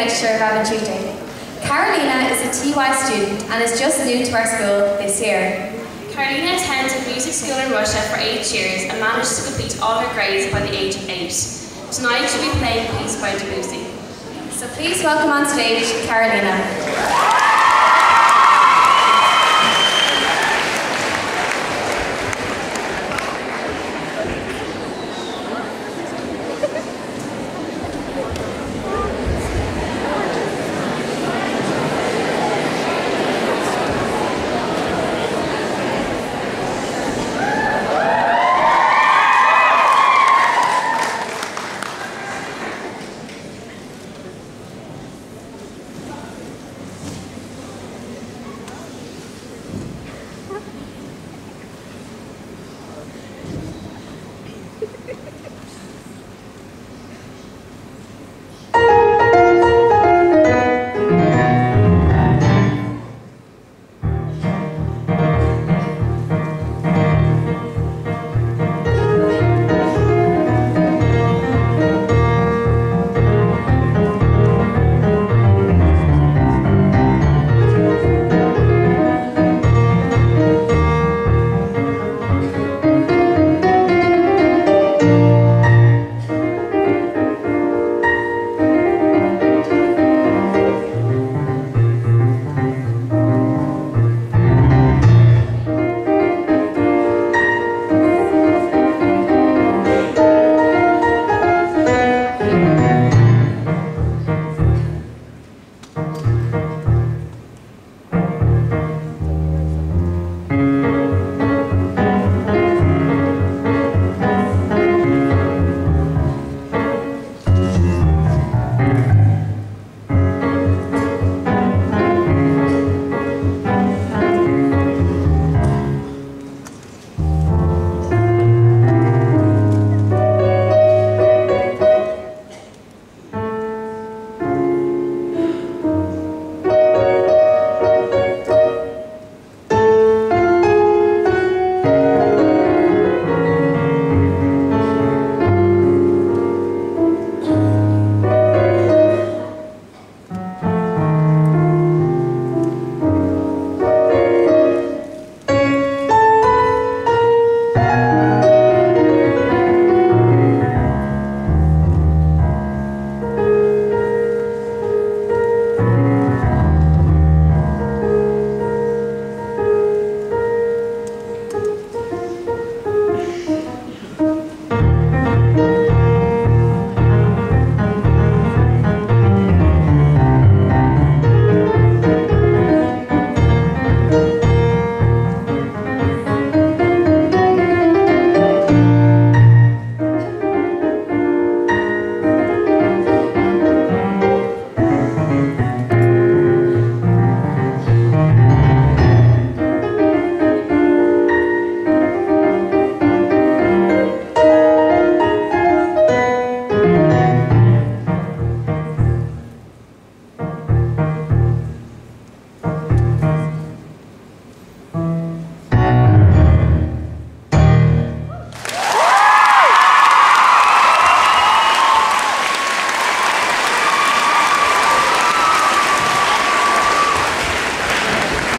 Mixture of Aventute. Carolina is a TY student and is just new to our school this year. Carolina attended music school in Russia for 8 years and managed to complete all her grades by the age of 8. Tonight she'll be playing a piece by Debussy. So please welcome on stage Carolina.